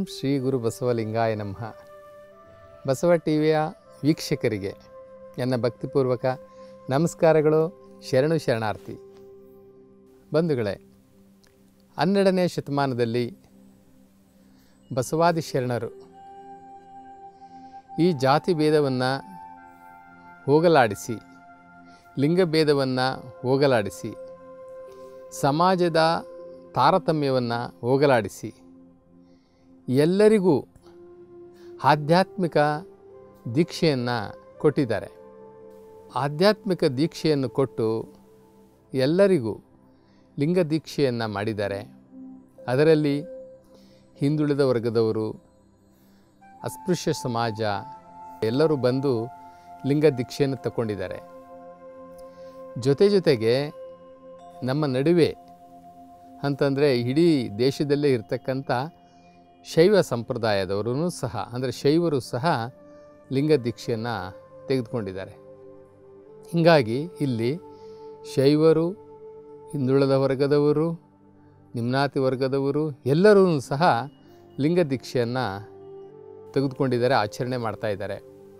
ಓಂ ಶ್ರೀ ಗುರು ಬಸವಲಿಂಗಾಯ ನಮಃ. ಬಸವ ಟಿವಿಯ ವೀಕ್ಷಕರಿಗೆ ನನ್ನ ಭಕ್ತಿಪೂರ್ವಕ ನಮಸ್ಕಾರಗಳು, ಶರಣು ಶರಣಾರ್ಥಿ. ಬಂಧುಗಳೇ, 12ನೇ ಶತಮಾನದಲ್ಲಿ ಬಸವಾದಿ ಶರಣರು ಈ ಜಾತಿ ಭೇದವನ್ನು ಹೋಗಲಾಡಿಸಿ, ಲಿಂಗಭೇದವನ್ನು ಹೋಗಲಾಡಿಸಿ, ಸಮಾಜದ ತಾರತಮ್ಯವನ್ನು ಹೋಗಲಾಡಿಸಿ ಎಲ್ಲರಿಗೂ ಆಧ್ಯಾತ್ಮಿಕ ದೀಕ್ಷೆಯನ್ನು ಕೊಟ್ಟಿದ್ದಾರೆ. ಆಧ್ಯಾತ್ಮಿಕ ದೀಕ್ಷೆಯನ್ನು ಕೊಟ್ಟು ಎಲ್ಲರಿಗೂ ಲಿಂಗ ದೀಕ್ಷೆಯನ್ನು ಮಾಡಿದ್ದಾರೆ. ಅದರಲ್ಲಿ ಹಿಂದುಳಿದ ವರ್ಗದವರು, ಅಸ್ಪೃಶ್ಯ ಸಮಾಜ ಎಲ್ಲರೂ ಬಂದು ಲಿಂಗ ದೀಕ್ಷೆಯನ್ನು ತಗೊಂಡಿದ್ದಾರೆ. ಜೊತೆಗೆ ನಮ್ಮ ನಡುವೆ ಅಂತಂದರೆ ಇಡೀ ದೇಶದಲ್ಲೇ ಇರ್ತಕ್ಕಂಥ ಶೈವ ಸಂಪ್ರದಾಯದವರೂ ಸಹ, ಅಂದರೆ ಶೈವರು ಸಹ ಲಿಂಗ ದೀಕ್ಷೆಯನ್ನು ತೆಗೆದುಕೊಂಡಿದ್ದಾರೆ. ಹೀಗಾಗಿ ಇಲ್ಲಿ ಶೈವರು, ಹಿಂದುಳಿದ ವರ್ಗದವರು, ನಿಮ್ನಾತಿ ವರ್ಗದವರು ಎಲ್ಲರೂ ಸಹ ಲಿಂಗ ದೀಕ್ಷೆಯನ್ನು ತೆಗೆದುಕೊಂಡಿದ್ದಾರೆ, ಆಚರಣೆ ಮಾಡ್ತಾಯಿದ್ದಾರೆ.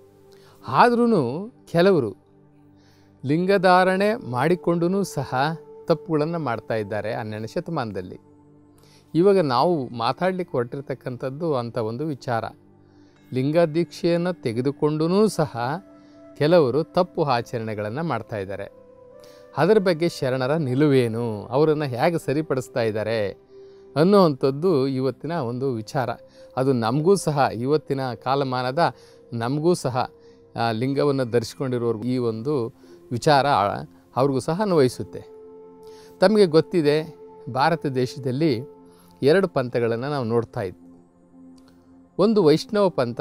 ಆದ್ರೂ ಕೆಲವರು ಲಿಂಗಧಾರಣೆ ಮಾಡಿಕೊಂಡೂ ಸಹ ತಪ್ಪುಗಳನ್ನು ಮಾಡ್ತಾ ಇದ್ದಾರೆ 12ನೇ ಶತಮಾನದಲ್ಲಿ. ಇವಾಗ ನಾವು ಮಾತಾಡಲಿಕ್ಕೆ ಹೊರಟಿರ್ತಕ್ಕಂಥದ್ದು ಅಂಥ ಒಂದು ವಿಚಾರ. ಲಿಂಗ ದೀಕ್ಷೆಯನ್ನು ತೆಗೆದುಕೊಂಡೂ ಸಹ ಕೆಲವರು ತಪ್ಪು ಆಚರಣೆಗಳನ್ನು ಮಾಡ್ತಾ ಇದ್ದಾರೆ. ಅದರ ಬಗ್ಗೆ ಶರಣರ ನಿಲುವೇನು, ಅವರನ್ನು ಹೇಗೆ ಸರಿಪಡಿಸ್ತಾ ಇದ್ದಾರೆ ಅನ್ನುವಂಥದ್ದು ಇವತ್ತಿನ ಒಂದು ವಿಚಾರ. ಅದು ನಮಗೂ ಸಹ, ಇವತ್ತಿನ ಕಾಲಮಾನದ ನಮಗೂ ಸಹ ಲಿಂಗವನ್ನು ಧರಿಸ್ಕೊಂಡಿರೋರ್ಗೂ ಈ ಒಂದು ವಿಚಾರ ಅವ್ರಿಗೂ ಸಹ ಅನ್ವಯಿಸುತ್ತೆ. ತಮಗೆ ಗೊತ್ತಿದೆ, ಭಾರತ ದೇಶದಲ್ಲಿ 2 ಪಂಥಗಳನ್ನು ನಾವು ನೋಡ್ತಾ ಇದ್ವಿ. ಒಂದು ವೈಷ್ಣವ ಪಂಥ,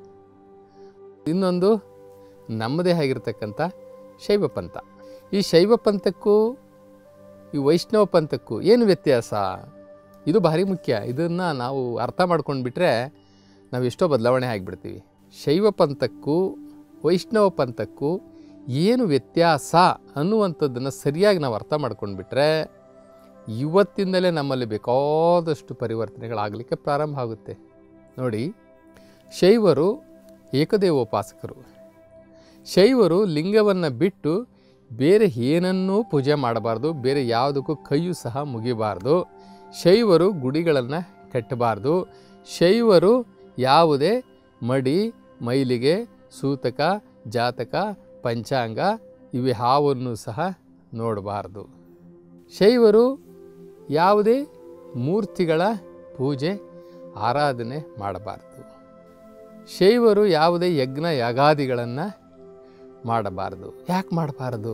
ಇನ್ನೊಂದು ನಮ್ಮದೇ ಆಗಿರ್ತಕ್ಕಂಥ ಶೈವ ಪಂಥ. ಈ ಶೈವ ಪಂಥಕ್ಕೂ ಈ ವೈಷ್ಣವ ಪಂಥಕ್ಕೂ ಏನು ವ್ಯತ್ಯಾಸ? ಇದು ಭಾರಿ ಮುಖ್ಯ. ಇದನ್ನು ನಾವು ಅರ್ಥ ಮಾಡ್ಕೊಂಡ್ಬಿಟ್ರೆ ನಾವು ಎಷ್ಟೋ ಬದಲಾವಣೆ ಆಗಿಬಿಡ್ತೀವಿ. ಶೈವ ಪಂಥಕ್ಕೂ ವೈಷ್ಣವ ಪಂಥಕ್ಕೂ ಏನು ವ್ಯತ್ಯಾಸ ಅನ್ನುವಂಥದ್ದನ್ನು ಸರಿಯಾಗಿ ನಾವು ಅರ್ಥ ಮಾಡ್ಕೊಂಡ್ಬಿಟ್ರೆ ಇವತ್ತಿಂದಲೇ ನಮ್ಮಲ್ಲಿ ಬೇಕಾದಷ್ಟು ಪರಿವರ್ತನೆಗಳಾಗಲಿಕ್ಕೆ ಪ್ರಾರಂಭ ಆಗುತ್ತೆ. ನೋಡಿ, ಶೈವರು ಏಕದೇವೋಪಾಸಕರು. ಶೈವರು ಲಿಂಗವನ್ನು ಬಿಟ್ಟು ಬೇರೆ ಏನನ್ನೂ ಪೂಜೆ ಮಾಡಬಾರ್ದು, ಬೇರೆ ಯಾವುದಕ್ಕೂ ಕೈಯೂ ಸಹ ಮುಗಿಬಾರ್ದು. ಶೈವರು ಗುಡಿಗಳನ್ನು ಕಟ್ಟಬಾರ್ದು. ಶೈವರು ಯಾವುದೇ ಮಡಿ, ಮೈಲಿಗೆ, ಸೂತಕ, ಜಾತಕ, ಪಂಚಾಂಗ ಇವ್ಯಾವನ್ನು ಸಹ ನೋಡಬಾರ್ದು. ಶೈವರು ಯಾವುದೇ ಮೂರ್ತಿಗಳ ಪೂಜೆ, ಆರಾಧನೆ ಮಾಡಬಾರ್ದು. ಶೈವರು ಯಾವುದೇ ಯಜ್ಞ ಯಾಗಾದಿಗಳನ್ನು ಮಾಡಬಾರ್ದು. ಯಾಕೆ ಮಾಡಬಾರ್ದು?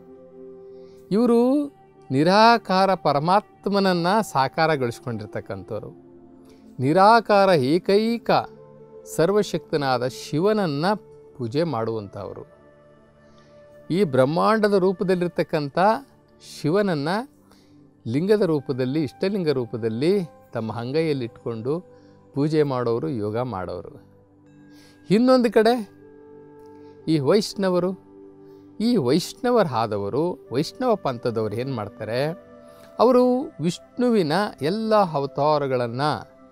ಇವರು ನಿರಾಕಾರ ಪರಮಾತ್ಮನನ್ನು ಸಾಕಾರಗೊಳಿಸ್ಕೊಂಡಿರ್ತಕ್ಕಂಥವ್ರು. ನಿರಾಕಾರ ಏಕೈಕ ಸರ್ವಶಕ್ತನಾದ ಶಿವನನ್ನು ಪೂಜೆ ಮಾಡುವಂಥವರು. ಈ ಬ್ರಹ್ಮಾಂಡದ ರೂಪದಲ್ಲಿರ್ತಕ್ಕಂಥ ಶಿವನನ್ನು ಲಿಂಗದ ರೂಪದಲ್ಲಿ, ಇಷ್ಟಲಿಂಗ ರೂಪದಲ್ಲಿ ತಮ್ಮ ಅಂಗೈಯಲ್ಲಿಟ್ಕೊಂಡು ಪೂಜೆ ಮಾಡೋರು, ಯೋಗ ಮಾಡೋರು. ಇನ್ನೊಂದು ಕಡೆ ಈ ವೈಷ್ಣವರು, ಈ ವೈಷ್ಣವರಾದವರು, ವೈಷ್ಣವ ಪಂಥದವರು ಏನು ಮಾಡ್ತಾರೆ? ಅವರು ವಿಷ್ಣುವಿನ ಎಲ್ಲ ಅವತಾರಗಳನ್ನು,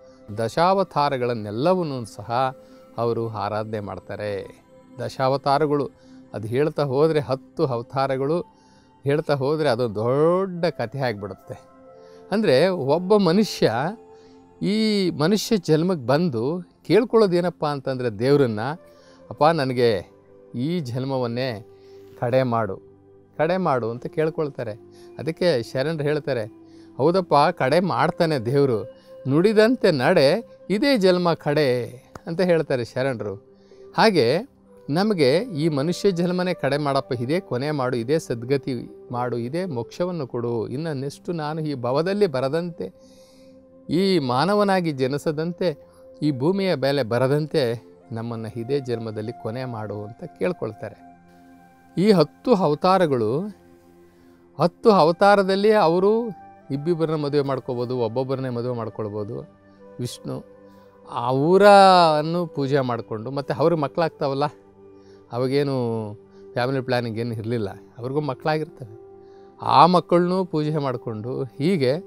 ದಶಾವತಾರಗಳನ್ನೆಲ್ಲವನ್ನೂ ಸಹ ಅವರು ಆರಾಧನೆ ಮಾಡ್ತಾರೆ. ದಶಾವತಾರಗಳು ಅದು ಹೇಳ್ತಾ ಹೋದರೆ 10 ಅವತಾರಗಳು ಹೇಳ್ತಾ ಹೋದರೆ ಅದೊಂದು ದೊಡ್ಡ ಕಥೆ ಆಗಿಬಿಡುತ್ತೆ. ಅಂದರೆ ಒಬ್ಬ ಮನುಷ್ಯ ಈ ಮನುಷ್ಯ ಜನ್ಮಕ್ಕೆ ಬಂದು ಕೇಳ್ಕೊಳ್ಳೋದೇನಪ್ಪ ಅಂತಂದರೆ ದೇವರನ್ನು, ಅಪ್ಪ ನನಗೆ ಈ ಜನ್ಮವನ್ನೇ ಕಡೆ ಮಾಡು ಅಂತ ಕೇಳ್ಕೊಳ್ತಾರೆ. ಅದಕ್ಕೆ ಶರಣರು ಹೇಳ್ತಾರೆ, ಹೌದಪ್ಪ ಕಡೆ ಮಾಡ್ತಾನೆ ದೇವರು, ನುಡಿದಂತೆ ನಡೆ, ಇದೇ ಜನ್ಮ ಕಡೆ ಅಂತ ಹೇಳ್ತಾರೆ ಶರಣರು. ಹಾಗೆ ನಮಗೆ ಈ ಮನುಷ್ಯ ಜನ್ಮನೇ ಕಡೆ ಮಾಡಪ್ಪ, ಇದೇ ಕೊನೆ ಮಾಡು, ಇದೇ ಸದ್ಗತಿ ಮಾಡು, ಇದೇ ಮೋಕ್ಷವನ್ನು ಕೊಡು, ಇನ್ನು ನೆಕ್ಸ್ಟು ನಾನು ಈ ಭವದಲ್ಲಿ ಬರದಂತೆ, ಈ ಮಾನವನಾಗಿ ಜನಿಸದಂತೆ, ಈ ಭೂಮಿಯ ಮೇಲೆ ಬರದಂತೆ ನಮ್ಮನ್ನು ಇದೇ ಜನ್ಮದಲ್ಲಿ ಕೊನೆ ಮಾಡು ಅಂತ ಕೇಳ್ಕೊಳ್ತಾರೆ. ಈ 10 ಅವತಾರಗಳು, 10 ಅವತಾರದಲ್ಲಿ ಅವರು ಇಬ್ಬಿಬ್ಬರನ್ನ ಮದುವೆ ಮಾಡ್ಕೋಬೋದು, ಒಬ್ಬೊಬ್ಬರನ್ನೇ ಮದುವೆ ಮಾಡ್ಕೊಳ್ಬೋದು. ವಿಷ್ಣು ಅವರನ್ನು ಪೂಜೆ ಮಾಡಿಕೊಂಡು, ಮತ್ತು ಅವ್ರಿಗೆ ಮಕ್ಕಳಾಗ್ತಾವಲ್ಲ, ಅವಾಗೇನು ಫ್ಯಾಮಿಲಿ ಪ್ಲ್ಯಾನಿಂಗ್ ಏನು ಇರಲಿಲ್ಲ, ಅವ್ರಿಗೂ ಮಕ್ಕಳಾಗಿರ್ತವೆ, ಆ ಮಕ್ಕಳನ್ನೂ ಪೂಜೆ ಮಾಡಿಕೊಂಡು ಹೀಗೆ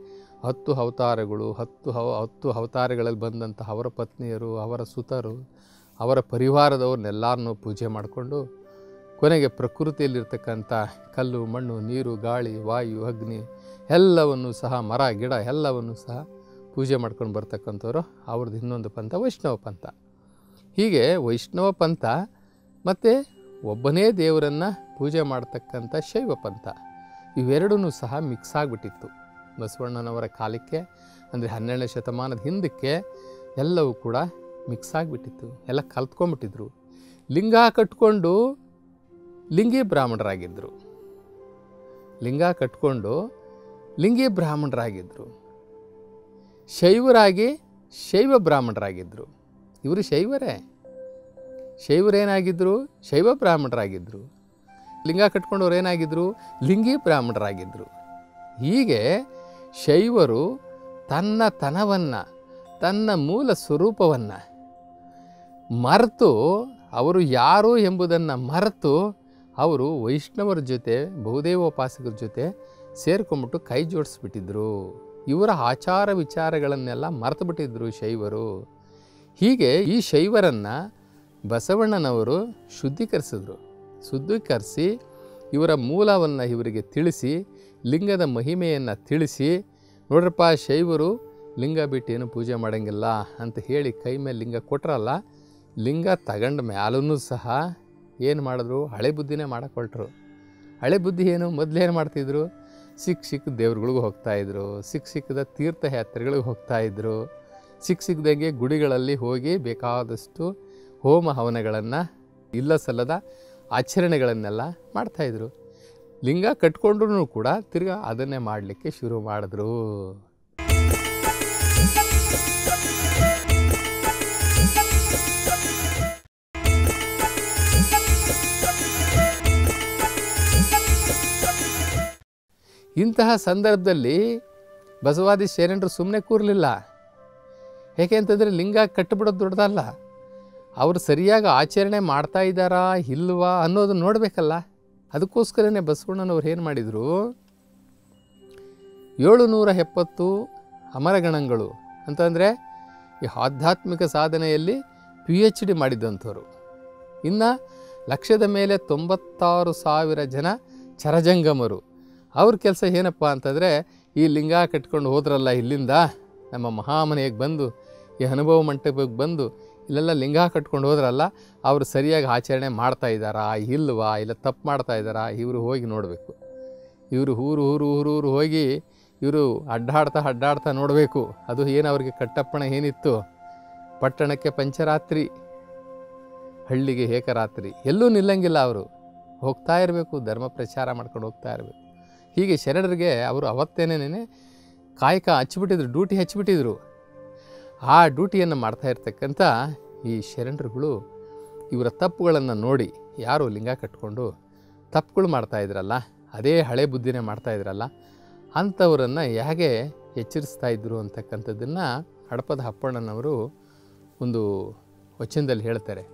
10 ಅವತಾರಗಳು, 10 ಅವತಾರಗಳಲ್ಲಿ ಬಂದಂತಹ ಅವರ ಪತ್ನಿಯರು, ಅವರ ಸುತರು, ಅವರ ಪರಿವಾರದವ್ರನ್ನೆಲ್ಲರನ್ನೂ ಪೂಜೆ ಮಾಡಿಕೊಂಡು ಕೊನೆಗೆ ಪ್ರಕೃತಿಯಲ್ಲಿರ್ತಕ್ಕಂಥ ಕಲ್ಲು, ಮಣ್ಣು, ನೀರು, ಗಾಳಿ, ವಾಯು, ಅಗ್ನಿ ಎಲ್ಲವನ್ನು ಸಹ, ಮರ ಗಿಡ ಎಲ್ಲವನ್ನು ಸಹ ಪೂಜೆ ಮಾಡ್ಕೊಂಡು ಬರ್ತಕ್ಕಂಥವ್ರು ಅವ್ರದ್ದು ಇನ್ನೊಂದು ಪಂಥ ವೈಷ್ಣವ ಪಂಥ. ಹೀಗೆ ವೈಷ್ಣವ ಪಂಥ ಮತ್ತು ಒಬ್ಬನೇ ದೇವರನ್ನು ಪೂಜೆ ಮಾಡ್ತಕ್ಕಂಥ ಶೈವ ಪಂಥ, ಇವೆರಡೂ ಸಹ ಮಿಕ್ಸ್ ಆಗಿಬಿಟ್ಟಿತ್ತು ಬಸವಣ್ಣನವರ ಕಾಲಕ್ಕೆ. ಅಂದರೆ 12ನೇ ಶತಮಾನದ ಹಿಂದಕ್ಕೆ ಎಲ್ಲವೂ ಕೂಡ ಮಿಕ್ಸ್ ಆಗಿಬಿಟ್ಟಿತ್ತು, ಎಲ್ಲ ಕಲ್ತ್ಕೊಂಡ್ಬಿಟ್ಟಿದ್ರು. ಲಿಂಗ ಕಟ್ಕೊಂಡು ಲಿಂಗಿ ಬ್ರಾಹ್ಮಣರಾಗಿದ್ದರು, ಲಿಂಗ ಕಟ್ಕೊಂಡು ಲಿಂಗಿ ಬ್ರಾಹ್ಮಣರಾಗಿದ್ದರು, ಶೈವರಾಗಿ ಶೈವ ಬ್ರಾಹ್ಮಣರಾಗಿದ್ದರು. ಇವರು ಶೈವರೇ, ಶೈವರೇನಾಗಿದ್ದರು? ಶೈವ ಬ್ರಾಹ್ಮಣರಾಗಿದ್ದರು. ಲಿಂಗ ಕಟ್ಕೊಂಡವ್ರು ಏನಾಗಿದ್ದರು? ಲಿಂಗಿ ಬ್ರಾಹ್ಮಣರಾಗಿದ್ದರು. ಹೀಗೆ ಶೈವರು ತನ್ನ ತನವನ್ನು, ತನ್ನ ಮೂಲ ಸ್ವರೂಪವನ್ನು ಮರೆತು, ಅವರು ಯಾರು ಎಂಬುದನ್ನು ಮರೆತು ಅವರು ವೈಷ್ಣವರ ಜೊತೆ, ಬಹುದೇವೋಪಾಸಕರ ಜೊತೆ ಸೇರ್ಕೊಂಬಿಟ್ಟು ಕೈ ಜೋಡಿಸ್ಬಿಟ್ಟಿದ್ರು. ಇವರ ಆಚಾರ ವಿಚಾರಗಳನ್ನೆಲ್ಲ ಮರೆತು ಬಿಟ್ಟಿದ್ರು ಶೈವರು. ಹೀಗೆ ಈ ಶೈವರನ್ನು ಬಸವಣ್ಣನವರು ಶುದ್ಧೀಕರಿಸಿದ್ರು. ಶುದ್ಧೀಕರಿಸಿ ಇವರ ಮೂಲವನ್ನು ಇವರಿಗೆ ತಿಳಿಸಿ, ಲಿಂಗದ ಮಹಿಮೆಯನ್ನು ತಿಳಿಸಿ, ನೋಡ್ರಪ್ಪ ಶೈವರು ಲಿಂಗ ಬಿಟ್ಟು ಏನು ಪೂಜೆ ಮಾಡೋಂಗಿಲ್ಲ ಅಂತ ಹೇಳಿ ಕೈ ಮೇಲೆ ಲಿಂಗ ಕೊಟ್ರಲ್ಲ, ಲಿಂಗ ತಗೊಂಡ ಮ್ಯಾಲೂ ಸಹ ಏನು ಮಾಡಿದ್ರು? ಹಳೆ ಬುದ್ಧಿನೇ ಮಾಡಕೊಳ್ಟ್ರು. ಹಳೆ ಬುದ್ಧಿ ಏನು? ಮೊದಲೇನು ಮಾಡ್ತಿದ್ರು? ಸಿಕ್ಕ ದೇವ್ರುಗಳಿಗೂ ಹೋಗ್ತಾಯಿದ್ರು, ಸಿಕ್ಕದ ತೀರ್ಥಯಾತ್ರೆಗಳಿಗೆ ಹೋಗ್ತಾಯಿದ್ರು, ಸಿಕ್ಕದಂಗೆ ಗುಡಿಗಳಲ್ಲಿ ಹೋಗಿ ಬೇಕಾದಷ್ಟು ಹೋಮ ಹವನಗಳನ್ನು, ಇಲ್ಲ ಸಲ್ಲದ ಆಚರಣೆಗಳನ್ನೆಲ್ಲ ಮಾಡ್ತಾಯಿದ್ರು. ಲಿಂಗ ಕಟ್ಕೊಂಡ್ರೂ ಕೂಡ ತಿರ್ಗಾ ಅದನ್ನೇ ಮಾಡಲಿಕ್ಕೆ ಶುರು ಮಾಡಿದ್ರು. ಇಂತಹ ಸಂದರ್ಭದಲ್ಲಿ ಬಸವಾದಿ ಶರಣರು ಸುಮ್ಮನೆ ಕೂರಲಿಲ್ಲ. ಏಕೆ ಅಂತಂದರೆ ಲಿಂಗ ಕಟ್ಟಿಬಿಡೋದು ದೊಡ್ಡದಲ್ಲ, ಅವರು ಸರಿಯಾಗಿ ಆಚರಣೆ ಮಾಡ್ತಾ ಇದ್ದಾರಾ ಇಲ್ವಾ ಅನ್ನೋದು ನೋಡಬೇಕಲ್ಲ. ಅದಕ್ಕೋಸ್ಕರನೇ ಬಸವಣ್ಣನವ್ರು ಏನು ಮಾಡಿದರು? 770 ಅಮರಗಣಗಳು ಅಂತಂದರೆ ಈ ಆಧ್ಯಾತ್ಮಿಕ ಸಾಧನೆಯಲ್ಲಿ PhD ಮಾಡಿದ್ದಂಥವ್ರು. ಇನ್ನು ಲಕ್ಷದ ಮೇಲೆ 96,000 ಜನ ಚರಜಂಗಮರು. ಅವ್ರ ಕೆಲಸ ಏನಪ್ಪ ಅಂತಂದರೆ, ಈ ಲಿಂಗ ಕಟ್ಕೊಂಡು ಹೋದ್ರಲ್ಲ ಇಲ್ಲಿಂದ ನಮ್ಮ ಮಹಾಮನೆಗೆ ಬಂದು, ಈ ಅನುಭವ ಮಂಟಪಕ್ಕೆ ಬಂದು ಇಲ್ಲೆಲ್ಲ ಲಿಂಗ ಕಟ್ಕೊಂಡು ಹೋದ್ರಲ್ಲ, ಅವರು ಸರಿಯಾಗಿ ಆಚರಣೆ ಮಾಡ್ತಾ ಇದ್ದಾರಾ ಇಲ್ವಾ, ಇಲ್ಲ ತಪ್ಪು ಮಾಡ್ತಾ ಇದ್ದಾರಾ, ಇವರು ಹೋಗಿ ನೋಡಬೇಕು. ಇವರು ಊರು ಹೋಗಿ ಇವರು ಅಡ್ಡಾಡ್ತಾ ನೋಡಬೇಕು. ಅದು ಏನು ಅವ್ರಿಗೆ ಕಟ್ಟಪ್ಪಣೆ ಏನಿತ್ತು? ಪಟ್ಟಣಕ್ಕೆ ಪಂಚರಾತ್ರಿ, ಹಳ್ಳಿಗೆ ಏಕರಾತ್ರಿ, ಎಲ್ಲೂ ನಿಲ್ಲಂಗಿಲ್ಲ. ಅವರು ಹೋಗ್ತಾ ಇರಬೇಕು, ಧರ್ಮ ಪ್ರಚಾರ ಮಾಡ್ಕೊಂಡು ಹೋಗ್ತಾ ಇರಬೇಕು. ಹೀಗೆ ಶರಣರಿಗೆ ಅವರು ಅವತ್ತೇನೇನೆ ಕಾಯಕ ಹಚ್ಚಿಬಿಟ್ಟಿದ್ರು, ಡ್ಯೂಟಿ ಹಚ್ಚಿಬಿಟ್ಟಿದ್ರು. ಆ ಡ್ಯೂಟಿಯನ್ನು ಮಾಡ್ತಾ ಇರ್ತಕ್ಕಂಥ ಈ ಶರಣರುಗಳು ಇವರ ತಪ್ಪುಗಳನ್ನು ನೋಡಿ, ಯಾರು ಲಿಂಗ ಕಟ್ಕೊಂಡು ತಪ್ಪುಗಳು ಮಾಡ್ತಾಯಿದ್ರಲ್ಲ, ಅದೇ ಹಳೆ ಬುದ್ಧಿನೇ ಮಾಡ್ತಾಯಿದ್ರಲ್ಲ, ಅಂಥವರನ್ನು ಹೇಗೆ ಎಚ್ಚರಿಸ್ತಾ ಇದ್ದರು ಅಂತಕ್ಕಂಥದ್ದನ್ನು ಹಡಪದ ಅಪ್ಪಣ್ಣನವರು ಒಂದು ವಚನದಲ್ಲಿ ಹೇಳ್ತಾರೆ.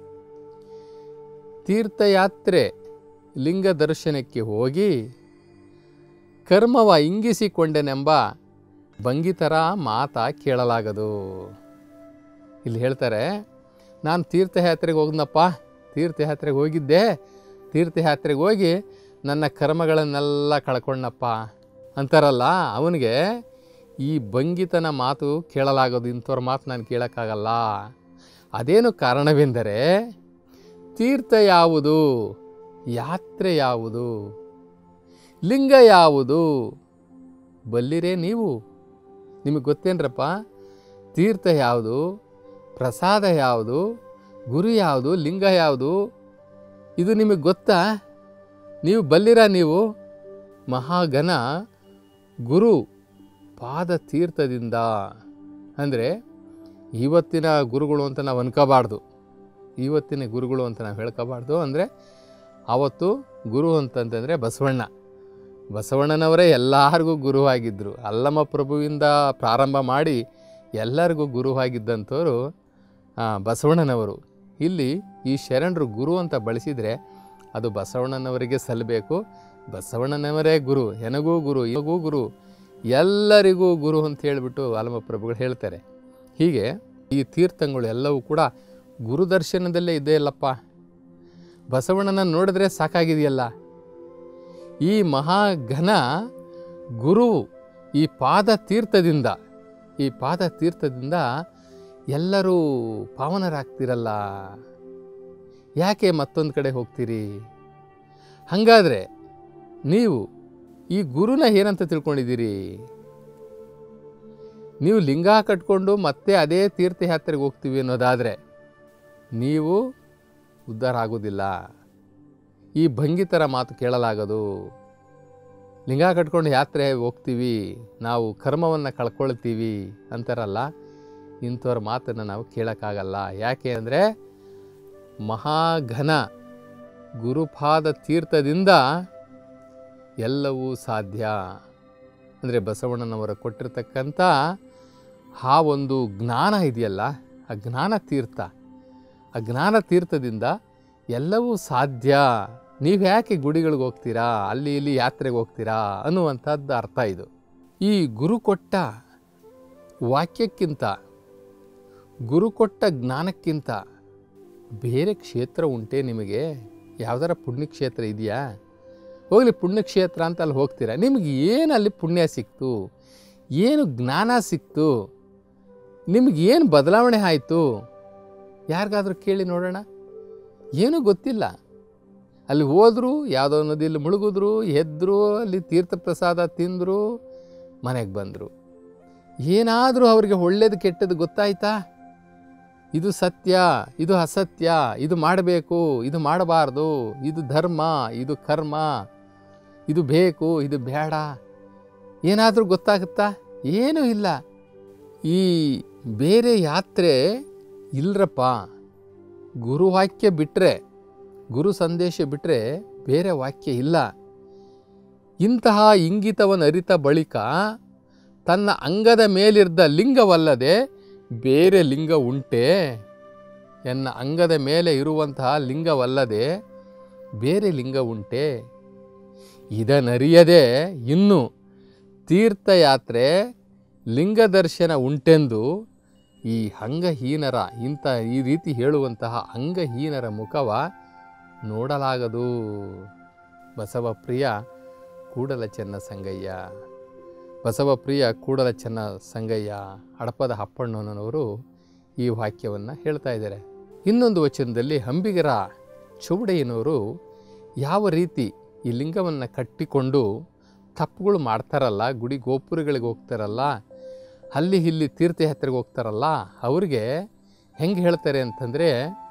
ತೀರ್ಥಯಾತ್ರೆ ಲಿಂಗ ದರ್ಶನಕ್ಕೆ ಹೋಗಿ ಕರ್ಮವ ಇಂಗಿಸಿಕೊಂಡೆನೆಂಬ ಭಂಗಿತರ ಮಾತಾ ಕೇಳಲಾಗದು. ಇಲ್ಲಿ ಹೇಳ್ತಾರೆ, ನಾನು ತೀರ್ಥಯಾತ್ರೆಗೆ ಹೋಗ್ನಪ್ಪ, ತೀರ್ಥಯಾತ್ರೆಗೆ ಹೋಗಿದ್ದೆ, ತೀರ್ಥಯಾತ್ರೆಗೆ ಹೋಗಿ ನನ್ನ ಕರ್ಮಗಳನ್ನೆಲ್ಲ ಕಳ್ಕೊಂಡಪ್ಪ ಅಂತಾರಲ್ಲ, ಅವನಿಗೆ ಈ ಭಂಗಿತನ ಮಾತು ಕೇಳಲಾಗೋದು, ಇಂಥವ್ರ ಮಾತು ನಾನು ಕೇಳೋಕ್ಕಾಗಲ್ಲ. ಅದೇನು ಕಾರಣವೆಂದರೆ, ತೀರ್ಥ ಯಾವುದು, ಯಾತ್ರೆ ಯಾವುದು, ಲಿಂಗ ಯಾವುದು ಬಲ್ಲಿರೇ ನೀವು? ನಿಮಗೆ ಗೊತ್ತೇನ್ರಪ್ಪ? ತೀರ್ಥ ಯಾವುದು, ಪ್ರಸಾದ ಯಾವುದು, ಗುರು ಯಾವುದು, ಲಿಂಗ ಯಾವುದು, ಇದು ನಿಮಗೆ ಗೊತ್ತಾ? ನೀವು ಬಲ್ಲಿರ? ನೀವು ಮಹಾಘನ ಗುರು ಪಾದ ತೀರ್ಥದಿಂದ, ಅಂದರೆ ಇವತ್ತಿನ ಗುರುಗಳು ಅಂತ ನಾವು ಅನ್ಕೋಬಾರ್ದು, ಇವತ್ತಿನ ಗುರುಗಳು ಅಂತ ನಾವು ಹೇಳ್ಕೋಬಾರ್ದು. ಅಂದರೆ ಆವತ್ತು ಗುರು ಅಂತಂತಂದರೆ ಬಸವಣ್ಣನವರೇ ಎಲ್ಲರಿಗೂ ಗುರುವಾಗಿದ್ದರು. ಅಲ್ಲಮ ಪ್ರಭುವಿಂದ ಪ್ರಾರಂಭ ಮಾಡಿ ಎಲ್ಲರಿಗೂ ಗುರುವಾಗಿದ್ದಂಥವರು ಬಸವಣ್ಣನವರು. ಇಲ್ಲಿ ಈ ಶರಣರು ಗುರು ಅಂತ ಬಳಸಿದರೆ ಅದು ಬಸವಣ್ಣನವರಿಗೆ ಸಲ್ಲಬೇಕು. ಬಸವಣ್ಣನವರೇ ಗುರು, ನನಗೂ ಗುರು, ಇವಾಗೂ ಗುರು, ಎಲ್ಲರಿಗೂ ಗುರು ಅಂತ ಹೇಳಿಬಿಟ್ಟು ಆಲಮಪ್ರಭುಗಳು ಹೇಳ್ತಾರೆ. ಹೀಗೆ ಈ ತೀರ್ಥಗಳು ಎಲ್ಲವೂ ಕೂಡ ಗುರುದರ್ಶನದಲ್ಲೇ ಇದ್ದೇ ಇಲ್ಲಪ್ಪ. ಬಸವಣ್ಣನ ನೋಡಿದ್ರೆ ಸಾಕಾಗಿದೆಯಲ್ಲ. ಈ ಮಹಾಘನ ಗುರು ಈ ಪಾದ ತೀರ್ಥದಿಂದ ಎಲ್ಲರೂ ಪಾವನರಾಗ್ತಿರಲ್ಲ, ಯಾಕೆ ಮತ್ತೊಂದು ಕಡೆ ಹೋಗ್ತೀರಿ? ಹಾಗಾದರೆ ನೀವು ಈ ಗುರುನ ಏನಂತ ತಿಳ್ಕೊಂಡಿದ್ದೀರಿ? ನೀವು ಲಿಂಗ ಕಟ್ಕೊಂಡು ಮತ್ತೆ ಅದೇ ತೀರ್ಥಯಾತ್ರೆಗೆ ಹೋಗ್ತೀವಿ ಅನ್ನೋದಾದರೆ ನೀವು ಉದ್ಧಾರ ಆಗೋದಿಲ್ಲ. ಈ ಭಂಗಿತರ ಮಾತು ಕೇಳಲಾಗದು. ಲಿಂಗ ಕಟ್ಕೊಂಡು ಯಾತ್ರೆ ಹೋಗ್ತೀವಿ, ನಾವು ಕರ್ಮವನ್ನು ಕಳ್ಕೊಳ್ತೀವಿ ಅಂತಾರಲ್ಲ, ಇಂಥವ್ರ ಮಾತನ್ನು ನಾವು ಕೇಳೋಕ್ಕಾಗಲ್ಲ. ಯಾಕೆ ಅಂದರೆ ಮಹಾಘನ ಗುರುಪಾದ ತೀರ್ಥದಿಂದ ಎಲ್ಲವೂ ಸಾಧ್ಯ. ಅಂದರೆ ಬಸವಣ್ಣನವರ ಕೊಟ್ಟಿರ್ತಕ್ಕಂಥ ಆ ಒಂದು ಜ್ಞಾನ ಇದೆಯಲ್ಲ, ಆ ಜ್ಞಾನ ತೀರ್ಥದಿಂದ ಎಲ್ಲವೂ ಸಾಧ್ಯ. ನೀವು ಯಾಕೆ ಗುಡಿಗಳಿಗೆ ಹೋಗ್ತೀರಾ, ಅಲ್ಲಿ ಇಲ್ಲಿ ಯಾತ್ರೆಗೆ ಹೋಗ್ತೀರಾ ಅನ್ನುವಂಥದ್ದು ಅರ್ಥ ಇದು. ಈ ಗುರು ಕೊಟ್ಟ ವಾಕ್ಯಕ್ಕಿಂತ, ಗುರು ಕೊಟ್ಟ ಜ್ಞಾನಕ್ಕಿಂತ ಬೇರೆ ಕ್ಷೇತ್ರ ಉಂಟೆ ನಿಮಗೆ? ಯಾವುದಾರ ಪುಣ್ಯಕ್ಷೇತ್ರ ಇದೆಯಾ? ಹೋಗಲಿ, ಪುಣ್ಯಕ್ಷೇತ್ರ ಅಂತ ಅಲ್ಲಿ ಹೋಗ್ತೀರಾ, ನಿಮಗೆ ಏನು ಅಲ್ಲಿ ಪುಣ್ಯ ಸಿಕ್ತು, ಏನು ಜ್ಞಾನ ಸಿಕ್ತು, ನಿಮಗೇನು ಬದಲಾವಣೆ ಆಯಿತು? ಯಾರಿಗಾದರೂ ಕೇಳಿ ನೋಡೋಣ. ಏನೂ ಗೊತ್ತಿಲ್ಲ. ಅಲ್ಲಿ ಹೋದರು, ಯಾವುದೋ ನದಿಯಲ್ಲಿ ಮುಳುಗಿದ್ರು, ಎದ್ದರು, ಅಲ್ಲಿ ತೀರ್ಥ ಪ್ರಸಾದ ತಿಂದರು, ಮನೆಗೆ ಬಂದರು. ಏನಾದರೂ ಅವರಿಗೆ ಒಳ್ಳೇದು ಕೆಟ್ಟದ್ದು ಗೊತ್ತಾಯ್ತಾ? ಇದು ಸತ್ಯ, ಇದು ಅಸತ್ಯ, ಇದು ಮಾಡಬೇಕು, ಇದು ಮಾಡಬಾರ್ದು, ಇದು ಧರ್ಮ, ಇದು ಕರ್ಮ, ಇದು ಬೇಕು, ಇದು ಬೇಡ, ಏನಾದರೂ ಗೊತ್ತಾಗುತ್ತಾ? ಏನೂ ಇಲ್ಲ. ಈ ಬೇರೆ ಯಾತ್ರೆ ಇಲ್ಲರಪ್ಪ. ಗುರುವಾಕ್ಯ ಬಿಟ್ಟರೆ, ಗುರು ಸಂದೇಶ ಬಿಟ್ಟರೆ ಬೇರೆ ವಾಕ್ಯ ಇಲ್ಲ. ಇಂತಹ ಇಂಗಿತವನ್ನು ಅರಿತ ಬಳಿಕ ತನ್ನ ಅಂಗದ ಮೇಲಿದ್ದ ಲಿಂಗವಲ್ಲದೆ ಬೇರೆ ಲಿಂಗ ಉಂಟೆ? ಎನ್ನ ಅಂಗದ ಮೇಲೆ ಇರುವಂತಹ ಲಿಂಗವಲ್ಲದೆ ಬೇರೆ ಲಿಂಗ ಉಂಟೆ? ಇದನ್ನರಿಯದೆ ಇನ್ನು ತೀರ್ಥಯಾತ್ರೆ ಲಿಂಗ ದರ್ಶನ ಉಂಟೆಂದು ಈ ಅಂಗಹೀನರ, ಈ ರೀತಿ ಹೇಳುವಂತಹ ಅಂಗಹೀನರ ಮುಖವ ನೋಡಲಾಗದು. ಬಸವಪ್ರಿಯ ಕೂಡಲಚನ್ನ ಸಂಗಯ್ಯ. ಬಸವಪ್ರಿಯ ಕೂಡಲಚನ್ನ ಸಂಗಯ್ಯ ಹಡಪದ ಅಪ್ಪಣ್ಣನವರು ಈ ವಾಕ್ಯವನ್ನು ಹೇಳ್ತಾ ಇದ್ದಾರೆ. ಇನ್ನೊಂದು ವಚನದಲ್ಲಿ ಅಂಬಿಗರ ಚೌಡಯ್ಯನವರು ಯಾವ ರೀತಿ ಈ ಲಿಂಗವನ್ನು ಕಟ್ಟಿಕೊಂಡು ತಪ್ಪುಗಳು ಮಾಡ್ತಾರಲ್ಲ, ಗುಡಿ ಗೋಪುರಗಳಿಗೆ ಹೋಗ್ತಾರಲ್ಲ, ಅಲ್ಲಿ ಇಲ್ಲಿ ತೀರ್ಥಯಾತ್ರೆಗೆ ಹೋಗ್ತಾರಲ್ಲ, ಅವ್ರಿಗೆ ಹೆಂಗೆ ಹೇಳ್ತಾರೆ ಅಂತಂದರೆ,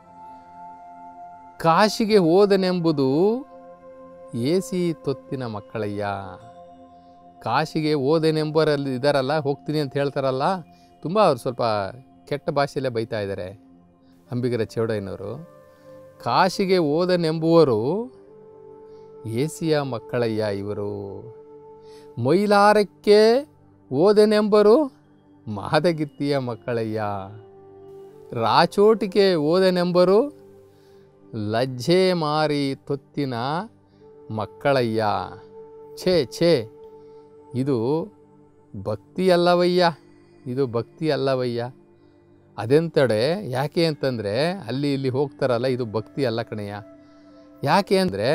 ಕಾಶಿಗೆ ಹೋದನೆಂಬುದು ಏಸಿ ತೊತ್ತಿನ ಮಕ್ಕಳಯ್ಯ. ಕಾಶಿಗೆ ಹೋದನೆಂಬರಲ್ಲಿ ಇದ್ದಾರಲ್ಲ, ಹೋಗ್ತೀನಿ ಅಂತ ಹೇಳ್ತಾರಲ್ಲ, ತುಂಬ ಅವ್ರು ಸ್ವಲ್ಪ ಕೆಟ್ಟ ಭಾಷೆಯಲ್ಲೇ ಬೈತಾ ಇದ್ದಾರೆ ಅಂಬಿಗರ ಚೌಡಯ್ಯನವರು. ಕಾಶಿಗೆ ಹೋದನೆಂಬುವರು ಏಸಿಯ ಮಕ್ಕಳಯ್ಯ ಇವರು. ಮೈಲಾರಕ್ಕೆ ಹೋದನೆಂಬರು ಮಾದಗಿತ್ತಿಯ ಮಕ್ಕಳಯ್ಯ. ರಾಚೋಟಿಗೆ ಹೋದನೆಂಬರು ಲಜ್ಜೆ ಮಾರಿ ತೊತ್ತಿನ ಮಕ್ಕಳಯ್ಯ. ಛೇ ಛೇ, ಇದು ಭಕ್ತಿ ಅಲ್ಲವಯ್ಯ, ಇದು ಭಕ್ತಿ ಅಲ್ಲವಯ್ಯ. ಅದೆಂತಡೆ ಯಾಕೆ ಅಂತಂದರೆ, ಅಲ್ಲಿ ಇಲ್ಲಿ ಹೋಗ್ತಾರಲ್ಲ, ಇದು ಭಕ್ತಿ ಅಲ್ಲ ಕಣಯ್ಯ. ಯಾಕೆ ಅಂದರೆ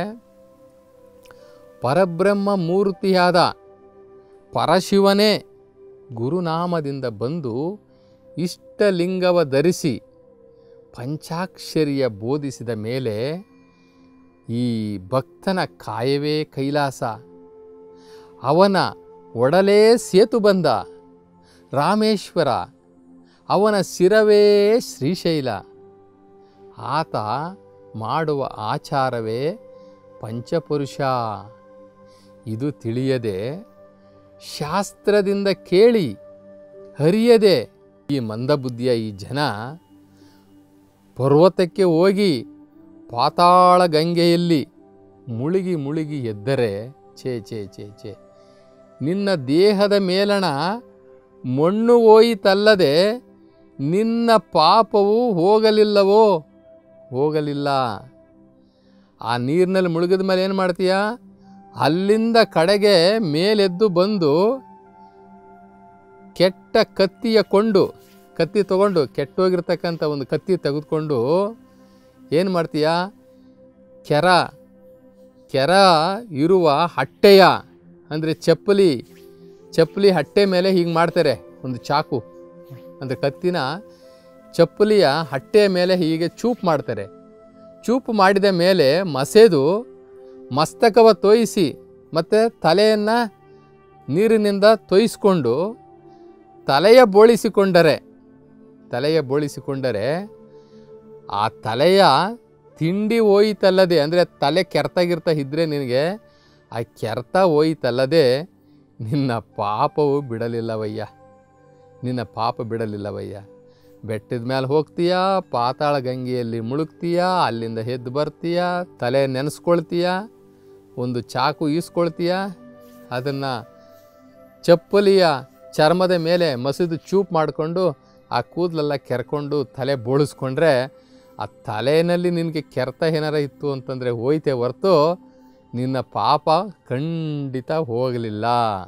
ಪರಬ್ರಹ್ಮ ಮೂರ್ತಿಯಾದ ಪರಶಿವನೇ ಗುರುನಾಮದಿಂದ ಬಂದು ಇಷ್ಟಲಿಂಗವ ಧರಿಸಿ ಪಂಚಾಕ್ಷರಿಯ ಬೋಧಿಸಿದ ಮೇಲೆ ಈ ಭಕ್ತನ ಕಾಯವೇ ಕೈಲಾಸ, ಅವನ ಒಡಲೇ ಸೇತುಬಂಧ ರಾಮೇಶ್ವರ, ಅವನ ಶಿರವೇ ಶ್ರೀಶೈಲ, ಆತ ಮಾಡುವ ಆಚಾರವೇ ಪಂಚಪುರುಷ. ಇದು ತಿಳಿಯದೆ, ಶಾಸ್ತ್ರದಿಂದ ಕೇಳಿ ಅರಿಯದೆ ಈ ಮಂದಬುದ್ಧಿಯ ಈ ಜನ ಪರ್ವತಕ್ಕೆ ಹೋಗಿ ಪಾತಾಳ ಗಂಗೆಯಲ್ಲಿ ಮುಳುಗಿ ಮುಳುಗಿ ಎದ್ದರೆ, ಛೇ ಛೇ ಛೇ ಛೇ, ನಿನ್ನ ದೇಹದ ಮೇಲಣ ಮಣ್ಣು ಹೋಯಿತಲ್ಲದೆ ನಿನ್ನ ಪಾಪವು ಹೋಗಲಿಲ್ಲವೋ? ಹೋಗಲಿಲ್ಲ. ಆ ನೀರಿನಲ್ಲಿ ಮುಳುಗಿದ ಮೇಲೆ ಏನು ಮಾಡ್ತೀಯ? ಅಲ್ಲಿಂದ ಕಡೆಗೆ ಮೇಲೆದ್ದು ಬಂದು ಕೆಟ್ಟ ಕತ್ತಿ ತಗೊಂಡು ಕೆಟ್ಟೋಗಿರ್ತಕ್ಕಂಥ ಒಂದು ಕತ್ತಿ ತೆಗೆದುಕೊಂಡು ಏನು ಮಾಡ್ತೀಯ, ಕೆರ ಇರುವ ಹಟ್ಟೆಯ ಅಂದರೆ ಚಪ್ಪಲಿ ಹಟ್ಟೆ ಮೇಲೆ ಹೀಗೆ ಮಾಡ್ತಾರೆ. ಒಂದು ಚಾಕು ಅಂದರೆ ಕತ್ತಿನ ಚಪ್ಪಲಿಯ ಹಟ್ಟೆಯ ಮೇಲೆ ಹೀಗೆ ಚೂಪ್ ಮಾಡ್ತಾರೆ. ಚೂಪು ಮಾಡಿದ ಮೇಲೆ ಮಸೆದು ಮಸ್ತಕವ ತೋಯಿಸಿ ಮತ್ತು ತಲೆಯನ್ನು ನೀರಿನಿಂದ ತೋಯಿಸ್ಕೊಂಡು ತಲೆಯ ಬೋಳಿಸಿಕೊಂಡರೆ ಆ ತಲೆಯ ತಿಂಡಿ ಹೋಯಿತಲ್ಲದೆ, ಅಂದರೆ ತಲೆ ಕೆರ್ತಾಗಿರ್ತಾ ಇದ್ದರೆ ನಿನಗೆ ಆ ಕೆರ್ತ ಹೋಯಿತಲ್ಲದೆ ನಿನ್ನ ಪಾಪವು ಬಿಡಲಿಲ್ಲವಯ್ಯ. ಬೆಟ್ಟದ ಮೇಲೆ ಹೋಗ್ತೀಯ, ಪಾತಾಳ ಗಂಗೆಯಲ್ಲಿ ಮುಳುಗ್ತೀಯ, ಅಲ್ಲಿಂದ ಎದ್ದು ಬರ್ತೀಯ, ತಲೆ ನೆನೆಸ್ಕೊಳ್ತೀಯ, ಒಂದು ಚಾಕು ಈಸ್ಕೊಳ್ತೀಯ, ಅದನ್ನು ಚಪ್ಪಲಿಯ ಚರ್ಮದ ಮೇಲೆ ಮಸಿದು ಚೂಪ್ ಮಾಡಿಕೊಂಡು ಆ ಕೂದಲೆಲ್ಲ ಕೆರ್ಕೊಂಡು ತಲೆ ಬೋಳಿಸ್ಕೊಂಡ್ರೆ ಆ ತಲೆಯಲ್ಲಿ ನಿನಗೆ ಕೆರೆತ ಏನಾರ ಇತ್ತು ಅಂತಂದರೆ ಹೋಯ್ತೆ ಹೊರತು ನಿನ್ನ ಪಾಪ ಖಂಡಿತ ಹೋಗಲಿಲ್ಲ.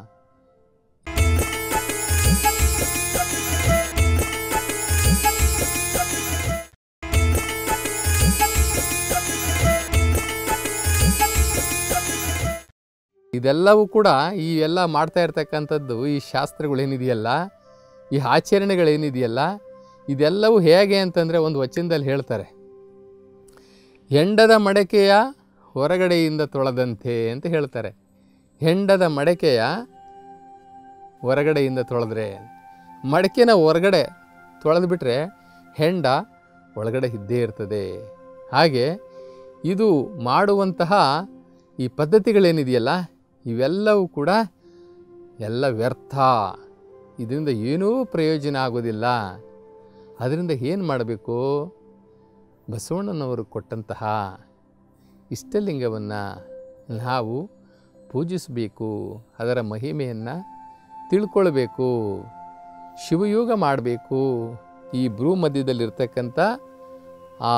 ಇದೆಲ್ಲವೂ ಕೂಡ ಈ ಎಲ್ಲ ಮಾಡ್ತಾ ಇರ್ತಕ್ಕಂಥದ್ದು, ಈ ಶಾಸ್ತ್ರಗಳೇನಿದೆಯಲ್ಲ, ಈ ಆಚರಣೆಗಳೇನಿದೆಯಲ್ಲ, ಇದೆಲ್ಲವೂ ಹೇಗೆ ಅಂತಂದರೆ ಒಂದು ವಚನದಲ್ಲಿ ಹೇಳ್ತಾರೆ, ಹೆಂಡದ ಮಡಕೆಯ ಹೊರಗಡೆಯಿಂದ ತೊಳೆದಂತೆ ಅಂತ ಹೇಳ್ತಾರೆ. ಹೆಂಡದ ಮಡಕೆಯ ಹೊರಗಡೆಯಿಂದ ತೊಳೆದ್ರೆ, ಮಡಕೆನ ಹೊರಗಡೆ ತೊಳೆದುಬಿಟ್ರೆ ಹೆಂಡ ಒಳಗಡೆ ಇದ್ದೇ ಇರ್ತದೆ. ಹಾಗೆ ಇದು ಮಾಡುವಂತಹ ಈ ಪದ್ಧತಿಗಳೇನಿದೆಯಲ್ಲ, ಇವೆಲ್ಲವೂ ಕೂಡ ಎಲ್ಲ ವ್ಯರ್ಥ. ಇದರಿಂದ ಏನೂ ಪ್ರಯೋಜನ ಆಗೋದಿಲ್ಲ. ಅದರಿಂದ ಏನು ಮಾಡಬೇಕು, ಬಸವಣ್ಣನವರು ಕೊಟ್ಟಂತಹ ಇಷ್ಟಲಿಂಗವನ್ನು ನಾವು ಪೂಜಿಸಬೇಕು, ಅದರ ಮಹಿಮೆಯನ್ನು ತಿಳ್ಕೊಳ್ಬೇಕು, ಶಿವಯೋಗ ಮಾಡಬೇಕು. ಈ ಭ್ರೂ ಮಧ್ಯದಲ್ಲಿರ್ತಕ್ಕಂಥ ಆ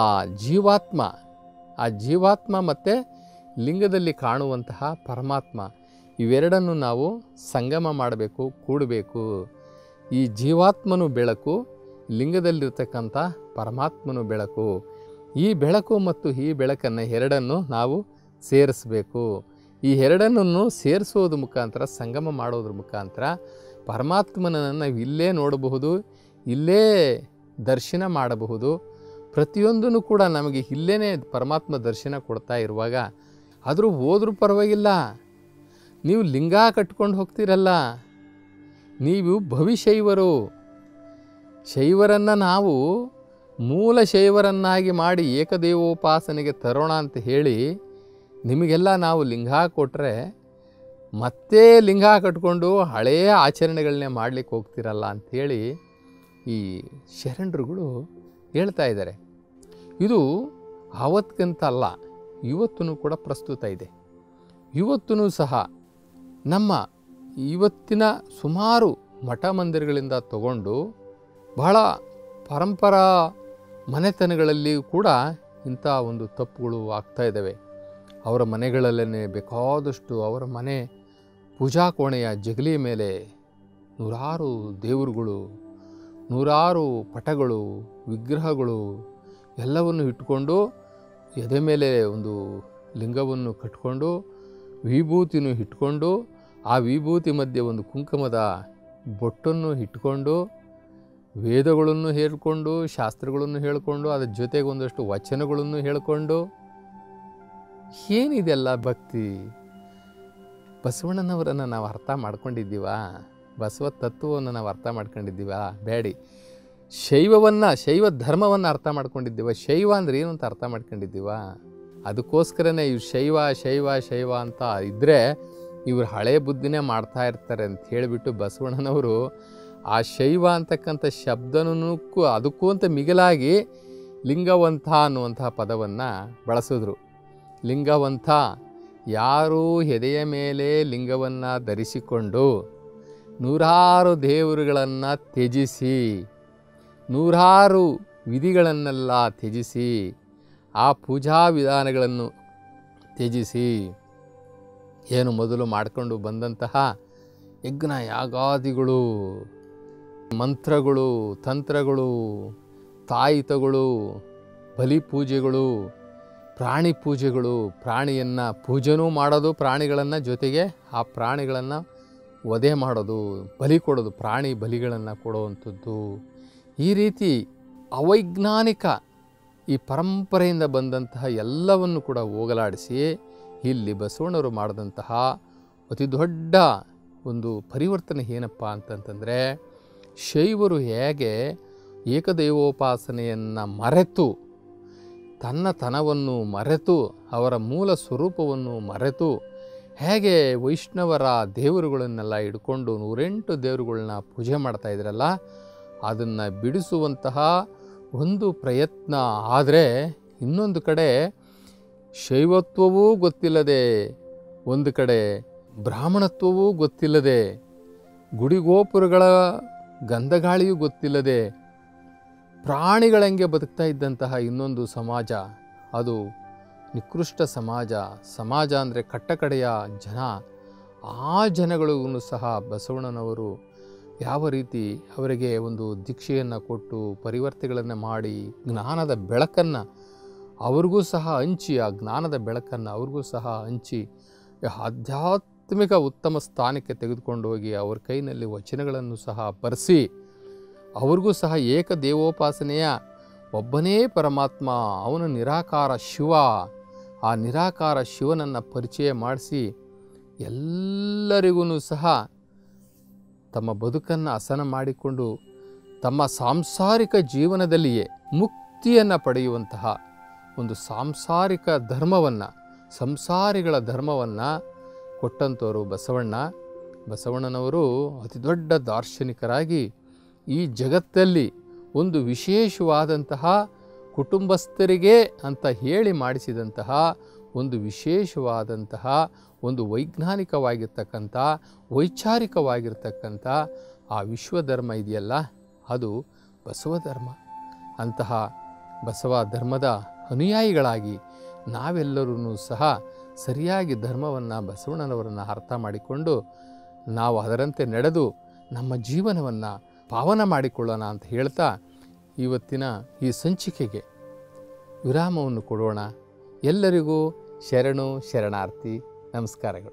ಜೀವಾತ್ಮ ಮತ್ತು ಲಿಂಗದಲ್ಲಿ ಕಾಣುವಂತಹ ಪರಮಾತ್ಮ, ಇವೆರಡನ್ನು ನಾವು ಸಂಗಮ ಮಾಡಬೇಕು, ಕೂಡಬೇಕು. ಈ ಜೀವಾತ್ಮನು ಬೆಳಕು, ಲಿಂಗದಲ್ಲಿರ್ತಕ್ಕಂಥ ಪರಮಾತ್ಮನು ಬೆಳಕು. ಈ ಬೆಳಕು ಮತ್ತು ಈ ಬೆಳಕನ್ನು ಎರಡನ್ನು ನಾವು ಸೇರಿಸಬೇಕು. ಈ ಎರಡನ್ನು ಸೇರಿಸೋದ್ರ ಮುಖಾಂತರ, ಸಂಗಮ ಮಾಡೋದ್ರ ಮುಖಾಂತರ ಪರಮಾತ್ಮನನ್ನು ನಾವು ಇಲ್ಲೇ ನೋಡಬಹುದು, ಇಲ್ಲೇ ದರ್ಶನ ಮಾಡಬಹುದು. ಪ್ರತಿಯೊಂದೂ ಕೂಡ ನಮಗೆ ಇಲ್ಲೇ ಪರಮಾತ್ಮ ದರ್ಶನ ಕೊಡ್ತಾ ಇರುವಾಗ ಆದರೂ ಹೋದ್ರೂ ಪರವಾಗಿಲ್ಲ. ನೀವು ಲಿಂಗ ಕಟ್ಕೊಂಡು ಹೋಗ್ತೀರಲ್ಲ, ನೀವು ಭವಿಶೈವರು. ಶೈವರನ್ನು ನಾವು ಮೂಲ ಶೈವರನ್ನಾಗಿ ಮಾಡಿ ಏಕದೇವೋಪಾಸನೆಗೆ ತರೋಣ ಅಂತ ಹೇಳಿ ನಿಮಗೆಲ್ಲ ನಾವು ಲಿಂಗ ಕೊಟ್ಟರೆ ಮತ್ತೆ ಲಿಂಗ ಕಟ್ಕೊಂಡು ಹಳೆಯ ಆಚರಣೆಗಳನ್ನೇ ಮಾಡಲಿಕ್ಕೆ ಹೋಗ್ತಿರಲ್ಲ ಅಂಥೇಳಿ ಈ ಶರಣರುಗಳು ಹೇಳ್ತಾ ಇದ್ದಾರೆ. ಇದು ಆವತ್ತಿಗಂತ ಅಲ್ಲ, ಇವತ್ತೂ ಕೂಡ ಪ್ರಸ್ತುತ ಇದೆ. ಇವತ್ತೂ ಸಹ ನಮ್ಮ ಇವತ್ತಿನ ಸುಮಾರು ಮಠ ಮಂದಿರಗಳಿಂದ ತಗೊಂಡು ಬಹಳ ಪರಂಪರಾ ಮನೆತನಗಳಲ್ಲಿ ಕೂಡ ಇಂಥ ಒಂದು ತಪ್ಪುಗಳು ಆಗ್ತಾ ಇದ್ದಾವೆ. ಅವರ ಮನೆಗಳಲ್ಲೇ ಬೇಕಾದಷ್ಟು ಅವರ ಮನೆ ಪೂಜಾ ಕೋಣೆಯ ಜಗಲಿಯ ಮೇಲೆ ನೂರಾರು ದೇವರುಗಳು, ನೂರಾರು ಪಟಗಳು, ವಿಗ್ರಹಗಳು ಎಲ್ಲವನ್ನು ಇಟ್ಕೊಂಡು ಎದೆ ಮೇಲೆ ಒಂದು ಲಿಂಗವನ್ನು ಕಟ್ಕೊಂಡು ವಿಭೂತಿನೂ ಇಟ್ಕೊಂಡು ಆ ವಿಭೂತಿ ಮಧ್ಯೆ ಒಂದು ಕುಂಕುಮದ ಬೊಟ್ಟನ್ನು ಇಟ್ಕೊಂಡು ವೇದಗಳನ್ನು ಹೇಳಿಕೊಂಡು ಶಾಸ್ತ್ರಗಳನ್ನು ಹೇಳಿಕೊಂಡು ಅದರ ಜೊತೆಗೆ ಒಂದಷ್ಟು ವಚನಗಳನ್ನು ಹೇಳಿಕೊಂಡು ಏನಿದೆಲ್ಲ ಭಕ್ತಿ? ಬಸವಣ್ಣನವರನ್ನು ನಾವು ಅರ್ಥ ಮಾಡ್ಕೊಂಡಿದ್ದೀವ? ಬಸವ ತತ್ವವನ್ನು ನಾವು ಅರ್ಥ ಮಾಡ್ಕೊಂಡಿದ್ದೀವ? ಬೇಡಿ. ಶೈವ ಧರ್ಮವನ್ನು ಅರ್ಥ ಮಾಡ್ಕೊಂಡಿದ್ದೀವ? ಶೈವ ಅಂದರೆ ಏನು ಅಂತ ಅರ್ಥ ಮಾಡ್ಕೊಂಡಿದ್ದೀವ? ಅದಕ್ಕೋಸ್ಕರನೇ ಇವ್ರು ಶೈವ ಶೈವ ಶೈವ ಅಂತ ಇದ್ದರೆ ಇವ್ರು ಹಳೆ ಬುದ್ಧಿನೇ ಮಾಡ್ತಾ ಇರ್ತಾರೆ ಅಂತ ಹೇಳಿಬಿಟ್ಟು ಬಸವಣ್ಣನವರು ಆ ಶೈವ ಅಂತಕ್ಕಂಥ ಶಬ್ದನಕ್ಕೂ ಅದಕ್ಕೂ ಅಂತ ಮಿಗಿಲಾಗಿ ಲಿಂಗವಂತ ಅನ್ನುವಂತಹ ಪದವನ್ನು ಬಳಸಿದ್ರು. ಲಿಂಗವಂತ ಯಾರು ಎದೆಯ ಮೇಲೆ ಲಿಂಗವನ್ನು ಧರಿಸಿಕೊಂಡು ನೂರಾರು ದೇವರುಗಳನ್ನು ತ್ಯಜಿಸಿ, ನೂರಾರು ವಿಧಿಗಳನ್ನೆಲ್ಲ ತ್ಯಜಿಸಿ, ಆ ಪೂಜಾ ವಿಧಾನಗಳನ್ನು ತ್ಯಜಿಸಿ, ಏನು ಮೊದಲು ಮಾಡಿಕೊಂಡು ಬಂದಂತಹ ಯಜ್ಞ ಯಾಗಾದಿಗಳು ಮಂತ್ರಗಳು, ತಂತ್ರಗಳು, ತಾಯಿತಗಳು, ಬಲಿ ಪೂಜೆಗಳು, ಪ್ರಾಣಿ ಪೂಜೆಗಳು, ಪ್ರಾಣಿಯನ್ನು ಪೂಜೆನೂ ಮಾಡೋದು, ಪ್ರಾಣಿಗಳನ್ನು ಜೊತೆಗೆ ಆ ಪ್ರಾಣಿಗಳನ್ನು ವಧೆ ಮಾಡೋದು, ಬಲಿ ಕೊಡೋದು, ಪ್ರಾಣಿ ಬಲಿಗಳನ್ನು ಕೊಡುವಂಥದ್ದು. ಈ ರೀತಿ ಅವೈಜ್ಞಾನಿಕ ಈ ಪರಂಪರೆಯಿಂದ ಬಂದಂತಹ ಎಲ್ಲವನ್ನು ಕೂಡ ಹೋಗಲಾಡಿಸಿ ಇಲ್ಲಿ ಬಸವಣ್ಣವರು ಮಾಡಿದಂತಹ ಅತಿ ದೊಡ್ಡ ಒಂದು ಪರಿವರ್ತನೆ ಏನಪ್ಪ ಅಂತಂತಂದರೆ, ಶೈವರು ಹೇಗೆ ಏಕದೈವೋಪಾಸನೆಯನ್ನು ಮರೆತು, ತನ್ನತನವನ್ನು ಮರೆತು, ಅವರ ಮೂಲ ಸ್ವರೂಪವನ್ನು ಮರೆತು, ಹೇಗೆ ವೈಷ್ಣವರ ದೇವರುಗಳನ್ನೆಲ್ಲ ಹಿಡ್ಕೊಂಡು 108 ದೇವರುಗಳನ್ನ ಪೂಜೆ ಮಾಡ್ತಾಯಿದ್ರಲ್ಲ, ಅದನ್ನು ಬಿಡಿಸುವಂತಹ ಒಂದು ಪ್ರಯತ್ನ. ಆದರೆ ಇನ್ನೊಂದು ಕಡೆ ಶೈವತ್ವವೂ ಗೊತ್ತಿಲ್ಲದೆ, ಒಂದು ಕಡೆ ಬ್ರಾಹ್ಮಣತ್ವವೂ ಗೊತ್ತಿಲ್ಲದೆ, ಗುಡಿಗೋಪುರಗಳ ಗಂಧಗಾಳಿಯೂ ಗೊತ್ತಿಲ್ಲದೆ ಪ್ರಾಣಿಗಳಂಗೆ ಬದುಕ್ತಾ ಇದ್ದಂತಹ ಇನ್ನೊಂದು ಸಮಾಜ, ಅದು ನಿಕೃಷ್ಟ ಸಮಾಜ. ಸಮಾಜ ಅಂದರೆ ಕಟ್ಟಕಡೆಯ ಜನ. ಆ ಜನಗಳಿಗೂ ಸಹ ಬಸವಣ್ಣನವರು ಯಾವ ರೀತಿ ಅವರಿಗೆ ಒಂದು ದೀಕ್ಷೆಯನ್ನು ಕೊಟ್ಟು ಪರಿವರ್ತೆಗಳನ್ನು ಮಾಡಿ ಜ್ಞಾನದ ಬೆಳಕನ್ನು ಅವ್ರಿಗೂ ಸಹ ಹಂಚಿ, ಆ ಜ್ಞಾನದ ಬೆಳಕನ್ನು ಅವ್ರಿಗೂ ಸಹ ಹಂಚಿ ಆಧ್ಯಾತ್ಮಿಕ ಉತ್ತಮ ಸ್ಥಾನಕ್ಕೆ ತೆಗೆದುಕೊಂಡು ಹೋಗಿ ಅವ್ರ ಕೈನಲ್ಲಿ ವಚನಗಳನ್ನು ಸಹ ಬರೆಸಿ, ಅವ್ರಿಗೂ ಸಹ ಏಕದೇವೋಪಾಸನೆಯ ಒಬ್ಬನೇ ಪರಮಾತ್ಮ, ಅವನು ನಿರಾಕಾರ ಶಿವ, ಆ ನಿರಾಕಾರ ಶಿವನನ್ನು ಪರಿಚಯ ಮಾಡಿಸಿ ಎಲ್ಲರಿಗೂ ಸಹ ತಮ್ಮ ಬದುಕನ್ನು ಹಸನ ಮಾಡಿಕೊಂಡು ತಮ್ಮ ಸಾಂಸಾರಿಕ ಜೀವನದಲ್ಲಿಯೇ ಮುಕ್ತಿಯನ್ನು ಪಡೆಯುವಂತಹ ಒಂದು ಸಾಂಸಾರಿಕ ಧರ್ಮವನ್ನು, ಸಂಸಾರಿಗಳ ಧರ್ಮವನ್ನು ಕೊಟ್ಟಂಥವರು ಬಸವಣ್ಣನವರು ಅತಿ ದೊಡ್ಡ ದಾರ್ಶನಿಕರಾಗಿ ಈ ಜಗತ್ತಲ್ಲಿ ಒಂದು ವಿಶೇಷವಾದಂತಹ ಕುಟುಂಬಸ್ಥರಿಗೆ ಅಂತ ಹೇಳಿ ಮಾಡಿಸಿದಂತಹ ಒಂದು ವಿಶೇಷವಾದಂತಹ ಒಂದು ವೈಜ್ಞಾನಿಕವಾಗಿರ್ತಕ್ಕಂಥ ವೈಚಾರಿಕವಾಗಿರ್ತಕ್ಕಂಥ ಆ ವಿಶ್ವಧರ್ಮ ಇದೆಯಲ್ಲ, ಅದು ಬಸವ ಧರ್ಮ. ಅಂತಹ ಬಸವ ಧರ್ಮದ ಅನುಯಾಯಿಗಳಾಗಿ ನಾವೆಲ್ಲರೂ ಸಹ ಸರಿಯಾಗಿ ಧರ್ಮವನ್ನು, ಬಸವಣ್ಣನವರನ್ನು ಅರ್ಥ ಮಾಡಿಕೊಂಡು ನಾವು ಅದರಂತೆ ನಡೆದು ನಮ್ಮ ಜೀವನವನ್ನು ಪಾವನ ಮಾಡಿಕೊಳ್ಳೋಣ ಅಂತ ಹೇಳ್ತಾ ಇವತ್ತಿನ ಈ ಸಂಚಿಕೆಗೆ ವಿರಾಮವನ್ನು ಕೊಡೋಣ. ಎಲ್ಲರಿಗೂ ಶರಣು ಶರಣಾರ್ಥಿ. ನಮಸ್ಕಾರಗಳು.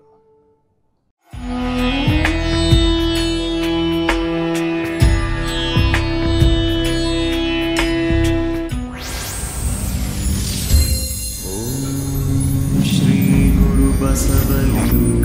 ಶ್ರೀ ಗುರು ಬಸವಲಿಂಗ